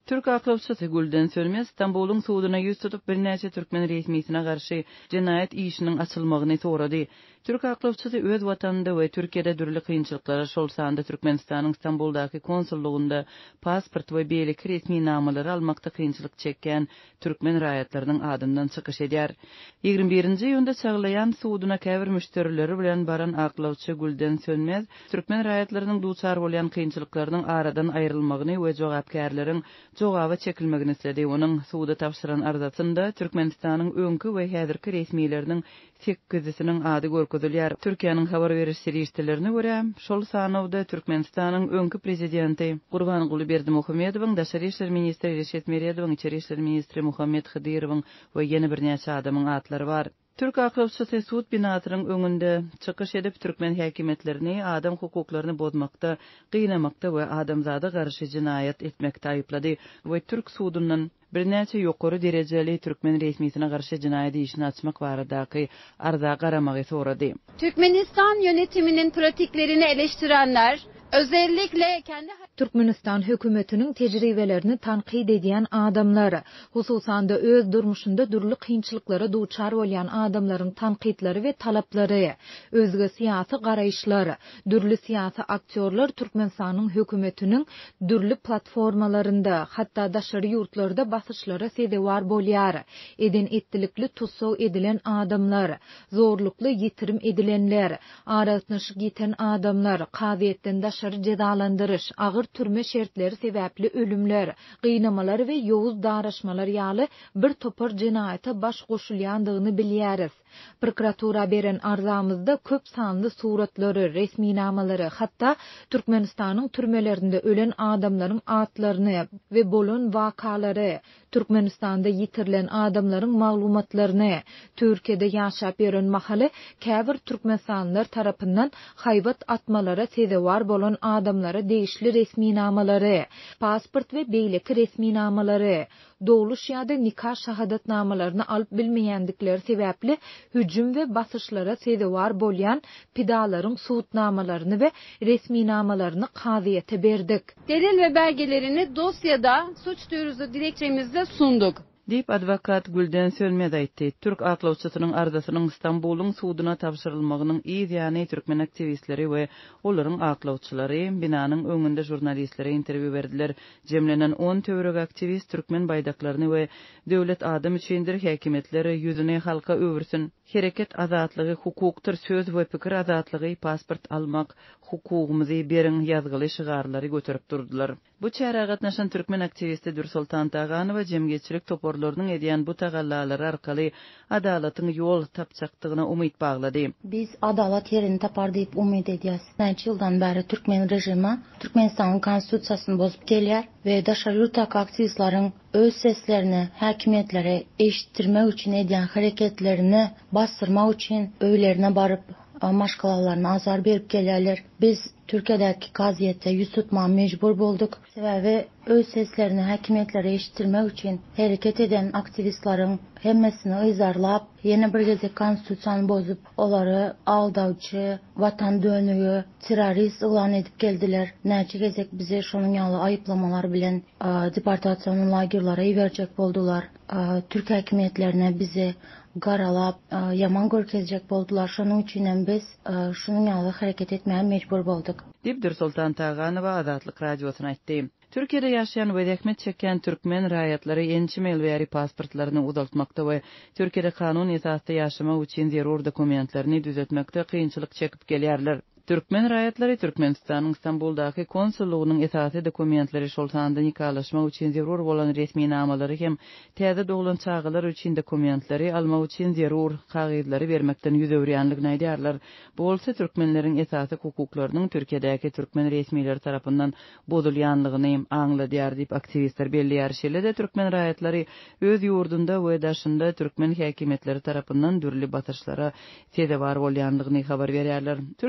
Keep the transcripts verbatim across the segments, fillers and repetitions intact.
Türk aklawçysy Gülden Sönmez İstanbul'un suuduna yüz tutup bir näçe türkmen resmiýetine garşy jinayet işiniň açylmagyny sorady. Türk aklawçysy öz watanynda we Türkiýede dürli kynçylyklara şol sanda Türkmenistanyň İstanbuldaky konsullugynda pasport we beýlik resmi namalary almakda kynçylyk çekken türkmen raýatlarynyň adından çykyş edýär. ýygrimi birinji ýylda çaglayan suuduna käbir müşterileri bilen baran aklawçy Gülden Sönmez türkmen raýatlarynyň duçar bolýan kynçylyklarynyň aradan aýrylmagyny we jogapkärleriň jogaby çekilmegini isledi. Onuň suuda tapşyran arzatynda Türkmenistanyň öňkü we häzirki resmiýetleriniň sekizinçisiniň ady görkezilýär. Türkiýanyň habar beriş serişdelerine görä, şol sanawda Türkmenistanyň öňkü prezidenti Gurbanguly Berdimuhammedowyň, Daşary işler ministri Reşet Meredowyň, Içeri işler ministri Muhammed Hydyrowyň we ýene bir näçe adamyň atlary bar. Türk aklawçysy suud binasynyň öňünde çykyş edip türkmen häkimetlerini adam hukuklaryny bozmakda, gıynamakda we adamzada garşy jinayet etmekde aýyplady we Türk suudundan bir näçe ýokary derejeli türkmen resmiýetine garşy jinayet işini açmak baradaky arza garamagy sorady. Türkmenistan yönetiminin pratiklerini eleştirenler özellikle kendi Türkmenistan hökümetiniň tejribelerini tanqid edýän adamlar, hususan da öz durmuşynda dürli kynçylyklara duçar bolýan adamlaryň tanqidleri we talaplary, özge siýasy garaýşlar, dürli siýasy aktyorlar Türkmenistanyň hökümetiniň dürli platformalarynda, hatda daşary ýurtlarda basyşlara sedewar bolýar. Eden etdilikli tutsaw edilen adamlar, zorlukly ýitirim edilenler, aratnaşyk giten adamlar, qaziýetden daşary cezalandyryş, ağır türme şertleri sebäpli ölümler, gynamalar we ýowuz daraşmalar ýaly bir topar jinayete baş goşulýandygyny bilýäris. Prokuratura beren arzamyzda köp sanly suratlary, resmi namalary, hatda Türkmenistanyň türmelerinde ölen adamlaryň atlaryny we bolan wakalary, Türkmenistanda ýitirilen adamlaryň maglumatlaryny, Türkiýede ýaşap beren mahaly käbir türkmenstanlylar tarapyndan haýbat atmalara sedewar bolan adamlara değişli resmi namalary, pasport we beýleki resmi namalary, dowluş ýa-da nikah şahadatnamalaryny alyp bilmeýändikleri sebäpli hüjüm we basyşlara sedewar bolýan pidalaryň suutnamalaryny we resmi namalaryny qaziýete berdik. Delil ve belgelerini dosyada suç duyurusu dilekçemizde sunduk. Dip advokat Gülden Sönmez aýtdy. Türk aklawçysynyň arzasynyň İstanbul'un suuduna tapşyrylmagynyň ýa-ni türkmen aktivistleri we olaryň aklawçylary binanyň öňünde jurnalistlere interwiu berdiler. Jemlenen on töwerek aktivist türkmen baýdaklaryny we döwlet adam üçindir häkimetleri ýüzüne halka öwürsün. Hereket azatlygy, hukukdyr, söz we pikir azatlygy, pasport almak, hukugumyzy beriň ýazgyly şygarlary göterip durdular. Bu çäre gatnaşan türkmen aktivisti Dursultan Taganowa jemgyýetçilik toporlarynyň edýän bu tagallalary arkaly adalatyň ýol tapjakdygyna umyt baglady. Biz adalat yerini tapar diýip umyt edýäs. Näçe ýyldan bäri türkmen rejimi Türkmenistanyň konstitusiýasyny bozup gelýär we daşary ýurtdaky aktivistlaryň öz seslerini häkimetlere eşittirmek üçin edýän hareketlerini bastırmak üçin öýlerine barıp maşgalalarına azar berip gelýärler. Biz Türkiýedäki qaziýetde ýüz tutmağa mejbur bolduk. Sebäbi öz seslerini häkimetlere eşittirmek üçin hereket eden aktivistlaryň hemmesini ýzarlap, ýene bir geze konstitusiýany bozup, olary aldawçy, watan dönüğü, terrorist ilan edip geldiler. Näçe gezek bize şonuň ýaly aýyplamalar bilen deportasiýon lagerlary ýeberjek boldular. Türk häkimetlerine bizi garalap, yaman görkezjek boldular. Şonuň üçin biz şonuň ýaly hareket etmäge mejbur bolduk. Dip Dursultan Taganowa Azatlyk radiosyna aýtdy. Türkiýede ýaşaýan we zähmet çeken türkmen raýatlary ençi melbäri pasportlaryny uzaltmakda we Türkiýede kanun esasında ýaşamak üçin zerur dokumentlerini düzeltmekde kynçylyk çekip gelýärler. Türkmen raýatlary Türkmenistanyň İstanbuldaky konsullugynyň esasy dokumentleri şol sanda nikalaşmak üçin zerur bolan resmi namalary hem täze doglan çağılar üçin dokumentleri almak üçin zerur kagydlary bermekden ýüz öwrýänligini aýdýarlar. Bu bolsa türkmenleriň esasy hukuklarynyň Türkiýedäki türkmen resmiýetleri tarapyndan bozulýanlygyny aňladýar diýip aktivistler belliýär. Şeýle-de türkmen raýatlary öz ýurdunda we daşynda türkmen häkimetleri tarapyndan dürli basyşlara sedewar bolýanlygyny habar berýärler. Türkiýe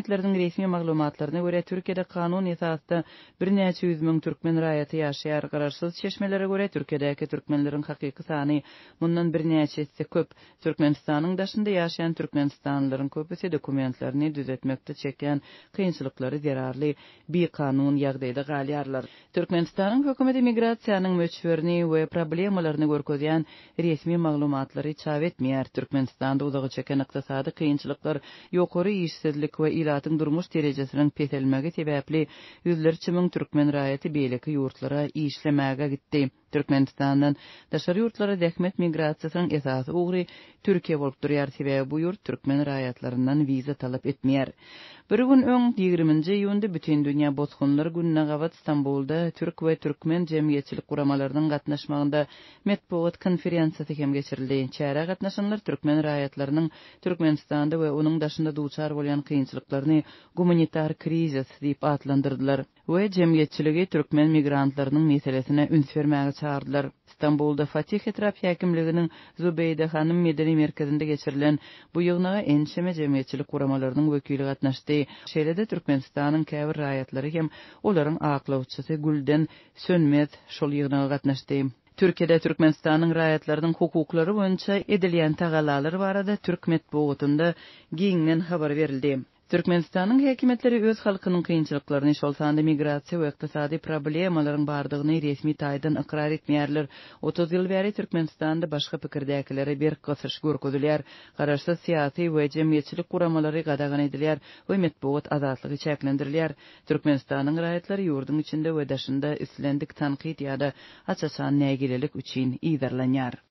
hökümetleriniň resmi maglumatlaryna görä Türkiýede kanun esasında bir näçe yüz müň türkmen raýaty ýaşaýar. Gararsyz çeşmelere görä Türkiýedäki türkmenleriň hakyky sany mundan bir näçesi köp. Türkmenistanyň daşynda ýaşaýan türkmenistanlylaryň köpüsi dokumentlaryny düzetmekde çeken kynçylyklary zerarly bir kanun ýagdaýda galýarlar. Türkmenistanyň hökümeti migrasiýanyň möçberini we problemalaryny görkezýän resmi maglumatlary çap etmeýär. Türkmenistanda uzagy çeken ykdysady kynçylyklar, ýokary işsizlik we ilatyň durmuş derejesiniň peselmegi sebäpli yüzlerçe müň türkmen raýaty beýleki ýurtlara işlemäge gitdi. Türkmenistandan daşary ýurtlara dähmet migrasiýasynyň esasy ugry Türkiýe bolup durýar. Sebäbi bu ýurt türkmen raýatlaryndan wiza talap etmeýär. Bir gün öň ýigriminji iýunda bütün dünýä bozgunlary gününe gawat Istanbulda türk we türkmen jemgyýetçilik guramalarynyň gatnaşmagynda metbuat konferensiýasy hem geçirildi. Çäre gatnaşanlar türkmen raýatlarynyň Türkmenistanda we onuň daşynda duçar bolýan kynçylyklaryny humanitar krizis diýip adlandyrdylar we jemgyýetçiligi türkmen migrantlarynyň meselesine üns bermäge çağırdylar. İstanbulda Fatih Etraf Häkimliginiň Zübeyde Hanym Medeni merkezinde geçirilen bu ýygnaga enşeme jemgyýetçilik guramalarynyň wekili gatnaşdy. Şeýlede Türkmenistanyň käbir raýatlary hem olaryň aklawçysy Gülden Sönmez şol ýygnaga gatnaşdy. Türkiýede Türkmenistanyň raýatlarynyň hukuklary boýunça edilýän tagalary barada Türk metbuatynda giňen habar berildi. Türkmenistanyň häkimetleri öz halkynyň kynçylyklaryny, şol sanda migrasiýa we ykdysady problemalaryň bardygyny resmi taýdan ikrar etmeýärler. otuz ýyl bäri Türkmenistanda başga pikirdäkilere bir gysyş görkezilýär. Gararsyz syýasy we jemgyýetçilik guramalary gadagyn edilýär we metbuat azatlygy çäklendirilýär. Türkmenistanyň raýatlary ýurdun içinde we daşynda islendik tanqid ýa-da açasan nägililik üçin iýdarlanýar.